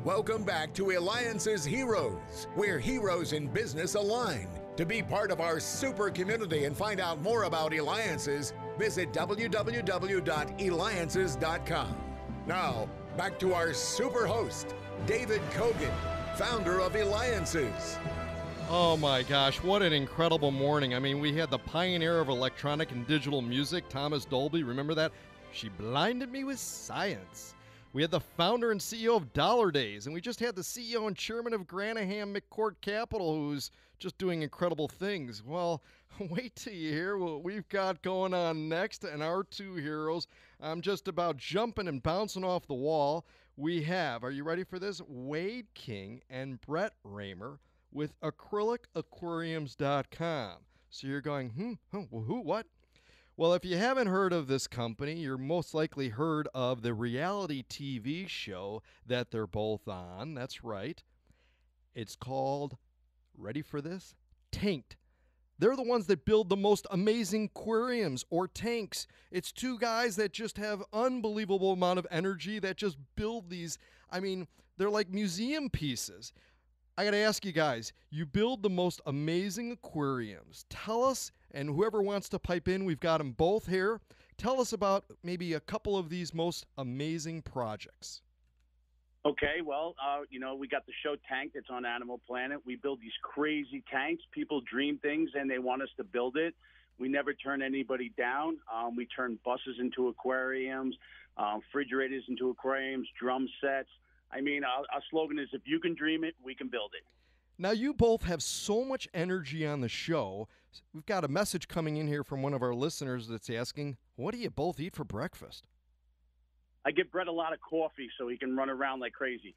Welcome back to Eliances Heroes, where heroes in business align. To be part of our super community and find out more about Eliances, visit www.Eliances.com. Now, back to our super host, David Cogan, founder of Eliances. Oh my gosh, what an incredible morning. I mean, we had the pioneer of electronic and digital music, Thomas Dolby. Remember that? She blinded me with science. We had the founder and CEO of Dollar Days, and we just had the CEO and chairman of Granahan McCourt Capital, who's just doing incredible things. Well, wait till you hear what we've got going on next, and our two heroes. I'm just about jumping and bouncing off the wall. We have, are you ready for this? Wayde King and Brett Raymer with aquariums.com. So you're going, who, what? Well, if you haven't heard of this company, you're most likely heard of the reality TV show that they're both on. That's right. It's called, ready for this? Tanked. They're the ones that build the most amazing aquariums or tanks. It's two guys that just have unbelievable amount of energy that just build these. I mean, they're like museum pieces. I got to ask you guys, you build the most amazing aquariums. Tell us, and whoever wants to pipe in, we've got them both here. Tell us about maybe a couple of these most amazing projects. Okay, well, we got the show Tanked. It's on Animal Planet. We build these crazy tanks. People dream things, and they want us to build it. We never turn anybody down. We turn buses into aquariums, refrigerators into aquariums, drum sets. I mean, our slogan is, if you can dream it, we can build it. Now, you both have so much energy on the show. We've got a message coming in here from one of our listeners that's asking, what do you both eat for breakfast? I give Brett a lot of coffee so he can run around like crazy.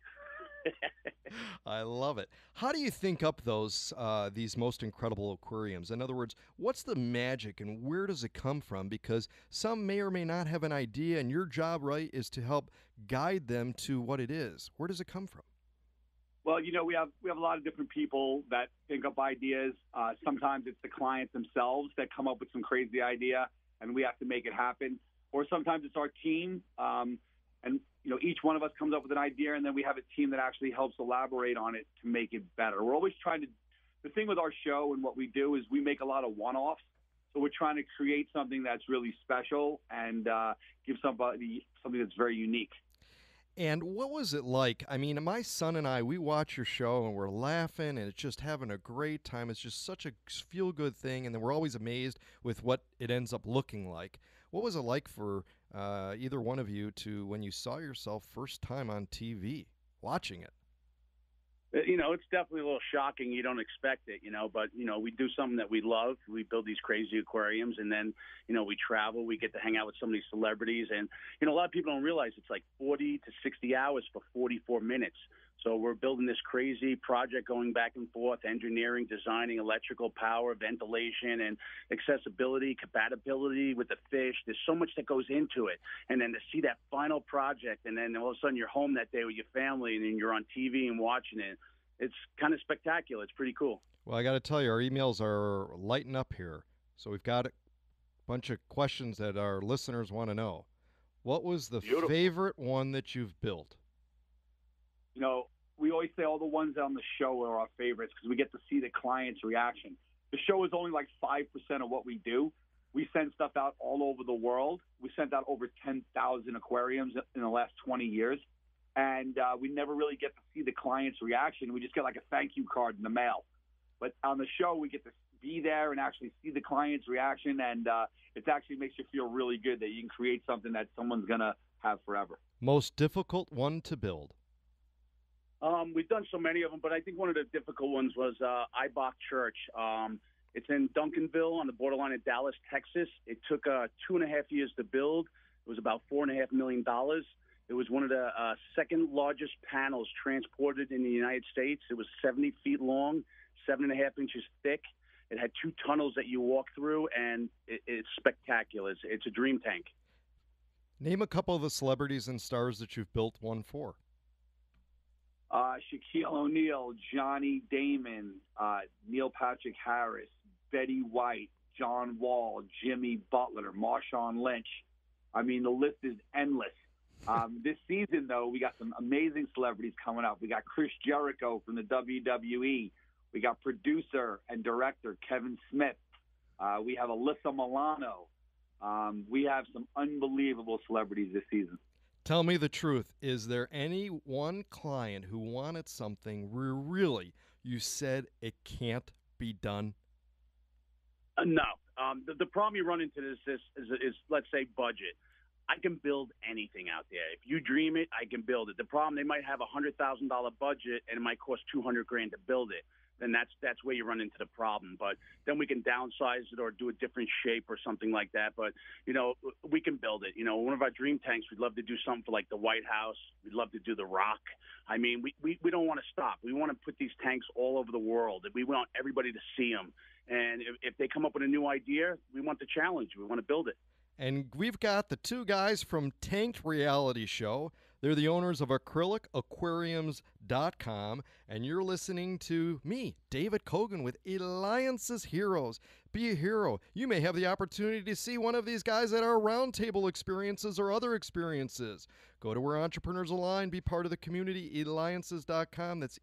I love it. How do you think up these most incredible aquariums? In other words, what's the magic and where does it come from? Because some may or may not have an idea, and your job, right, is to help guide them to what it is. Where does it come from? Well, we have a lot of different people that think up ideas. Sometimes it's the clients themselves that come up with some crazy idea, and we have to make it happen. Or sometimes it's our team, and each one of us comes up with an idea, and then we have a team that actually helps elaborate on it to make it better. We're always trying to. The thing with our show and what we do is we make a lot of one-offs. So we're trying to create something that's really special and give somebody something that's very unique. And what was it like? I mean, my son and I, we watch your show and we're laughing and it's just having a great time. It's just such a feel-good thing, and then we're always amazed with what it ends up looking like. What was it like for either one of you when you saw yourself first time on TV, watching it? It's definitely a little shocking. You don't expect it, but, we do something that we love. We build these crazy aquariums, and then, we travel. We get to hang out with some of these celebrities. And, a lot of people don't realize it's like 40 to 60 hours for 44 minutes. So we're building this crazy project going back and forth, engineering, designing, electrical power, ventilation, and accessibility, compatibility with the fish. There's so much that goes into it. And then to see that final project, and then all of a sudden you're home that day with your family, and then you're on TV and watching it. It's kind of spectacular. It's pretty cool. Well, I got to tell you, our emails are lighting up here. So we've got a bunch of questions that our listeners want to know. What was the favorite one that you've built? We always say all the ones on the show are our favorites because we get to see the client's reaction. The show is only like 5% of what we do. We send stuff out all over the world. We sent out over 10,000 aquariums in the last 20 years. And we never really get to see the client's reaction. We just get like a thank you card in the mail. But on the show, we get to be there and actually see the client's reaction. And it actually makes you feel really good that you can create something that someone's going to have forever. Most difficult one to build? We've done so many of them, but I think one of the difficult ones was Ibach Church. It's in Duncanville on the borderline of Dallas, Texas. It took 2.5 years to build. It was about $4.5 million. It was one of the second largest panels transported in the United States. It was 70 feet long, 7.5 inches thick. It had 2 tunnels that you walk through, and it's spectacular. It's a dream tank. Name a couple of the celebrities and stars that you've built one for. Shaquille O'Neal, Johnny Damon, Neil Patrick Harris, Betty White, John Wall, Jimmy Butler, Marshawn Lynch. I mean, the list is endless. This season, though, we got some amazing celebrities coming up. We got Chris Jericho from the WWE. We got producer and director Kevin Smith. We have Alyssa Milano. We have some unbelievable celebrities this season. Tell me the truth. Is there any one client who wanted something where really you said it can't be done? No. The problem you run into is let's say, budget. I can build anything out there. If you dream it, I can build it. The problem, they might have a $100,000 budget and it might cost $200,000 to build it. Then that's where you run into the problem. But then we can downsize it or do a different shape or something like that. But, we can build it. One of our dream tanks, we'd love to do something for like the White House. We'd love to do the Rock. I mean, we don't want to stop. We want to put these tanks all over the world. We want everybody to see them. And if they come up with a new idea, we want the challenge. We want to build it. And we've got the two guys from Tanked Reality Show. They're the owners of aquariums.com. And you're listening to me, David Cogan, with Eliances Heroes. Be a hero. You may have the opportunity to see one of these guys at our roundtable experiences or other experiences. Go to where entrepreneurs align. Be part of the community, Eliances.com. That's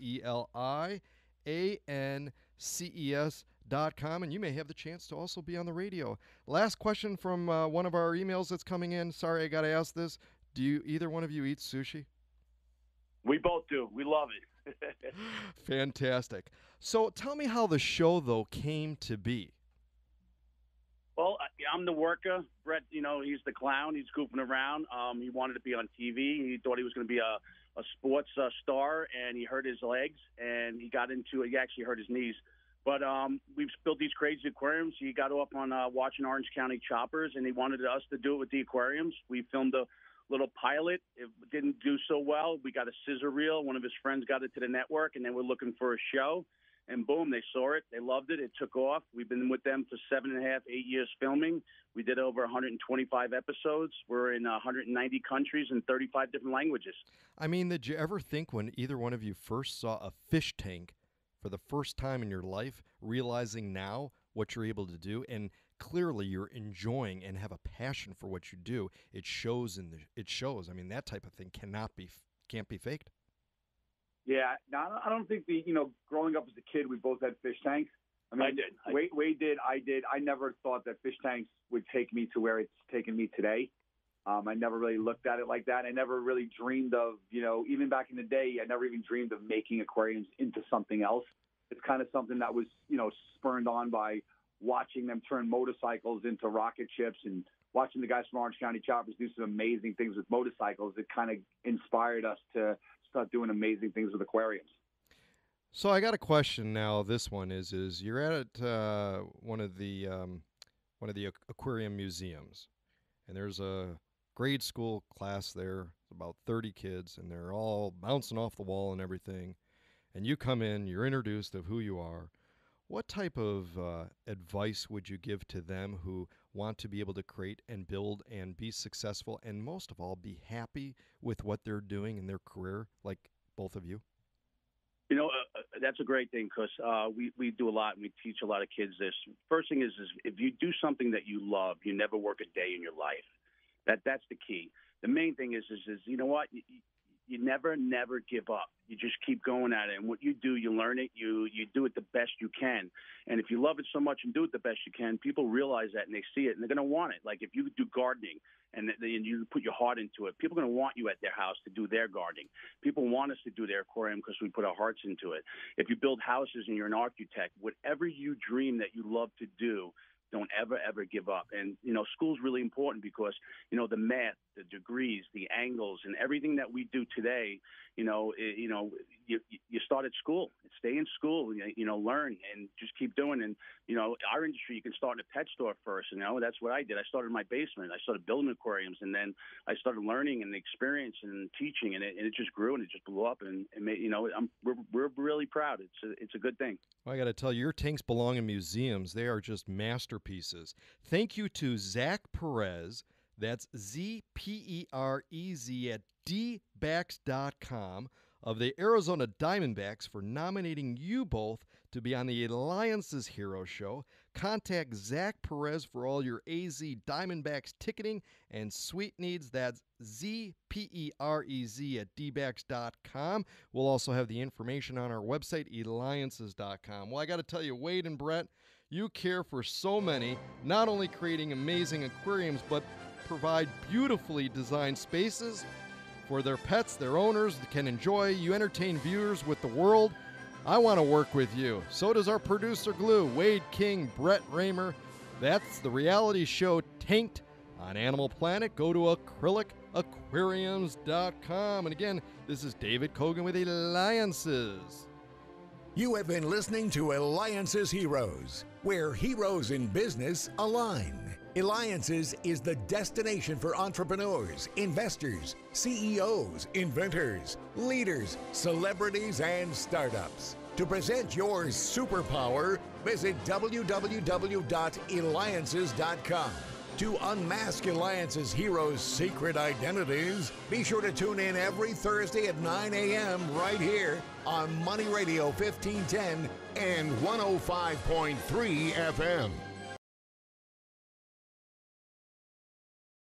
ELIANCES.com, and you may have the chance to also be on the radio. Last question from one of our emails that's coming in. Sorry, I got to ask this. Do either one of you eat sushi? We both do. We love it. Fantastic. So tell me how the show, though, came to be. Well, I'm the worker. Brett, he's the clown. He's goofing around. He wanted to be on TV. He thought he was going to be a sports star, and he hurt his legs, and he got into it. He actually hurt his knees. But we've built these crazy aquariums. He got up on watching Orange County Choppers, and he wanted us to do it with the aquariums. We filmed a little pilot. It didn't do so well. We got a scissor reel. One of his friends got it to the network, and they were looking for a show. And boom, they saw it. They loved it. It took off. We've been with them for 7.5, 8 years filming. We did over 125 episodes. We're in 190 countries and 35 different languages. I mean, did you ever think when either one of you first saw a fish tank for the first time in your life, realizing now what you're able to do, and clearly you're enjoying and have a passion for what you do? It shows. It shows. I mean, that type of thing can't be faked. Yeah, now I don't think growing up as a kid, we both had fish tanks. I mean, I did. Wayde did. I did. I never thought that fish tanks would take me to where it's taken me today. I never really looked at it like that. I never really dreamed of, even back in the day, I never even dreamed of making aquariums into something else. It's kind of something that was, spurred on by watching them turn motorcycles into rocket ships and watching the guys from Orange County Choppers do some amazing things with motorcycles. It kind of inspired us to start doing amazing things with aquariums. So I got a question now. This one is you're at one of the aquarium museums, and there's a grade school class there, about 30 kids, and they're all bouncing off the wall and everything. And you come in, you're introduced of who you are. What type of advice would you give to them who want to be able to create and build and be successful, and most of all, be happy with what they're doing in their career, like both of you? That's a great thing, because we do a lot, and we teach a lot of kids this. First thing is if you do something that you love, you never work a day in your life. That's the key. The main thing is you know what? You never give up. You just keep going at it. And what you do, you learn it. You do it the best you can. And if you love it so much and do it the best you can, people realize that and they see it and they're going to want it. Like if you do gardening and you put your heart into it, people are going to want you at their house to do their gardening. People want us to do their aquarium because we put our hearts into it. If you build houses and you're an architect, whatever you dream that you love to do, don't ever give up. And, school's really important because, the math, the degrees, the angles, and everything that we do today, you start at school. Stay in school, learn and just keep doing. And, our industry, you can start in a pet store first. That's what I did. I started in my basement. I started building aquariums, and then I started learning and the experience and teaching, and it just grew and it just blew up. And it made, we're really proud. It's a good thing. Well, I got to tell you, your tanks belong in museums. They are just masterpieces. Thank you to Zach Perez. That's ZPEREZ at dbacks.com of the Arizona Diamondbacks for nominating you both to be on the Eliances Hero Show. Contact Zach Perez for all your AZ Diamondbacks ticketing and suite needs. That's ZPEREZ at dbacks.com. We'll also have the information on our website, Eliances.com. Well, I got to tell you, Wayde and Brett, you care for so many, not only creating amazing aquariums, but provide beautifully designed spaces for their pets, their owners can enjoy. You entertain viewers with the world. I want to work with you. So does our producer glue, Wayde King, Brett Raymer. That's the reality show Tanked on Animal Planet. Go to aquariums.com. And again, this is David Cogan with Eliances. You have been listening to Eliances Heroes, where heroes in business align. Eliances is the destination for entrepreneurs, investors, CEOs, inventors, leaders, celebrities, and startups. To present your superpower, visit www.eliances.com. To unmask Eliances heroes' secret identities, be sure to tune in every Thursday at 9 a.m. right here on Money Radio 1510 and 105.3 FM.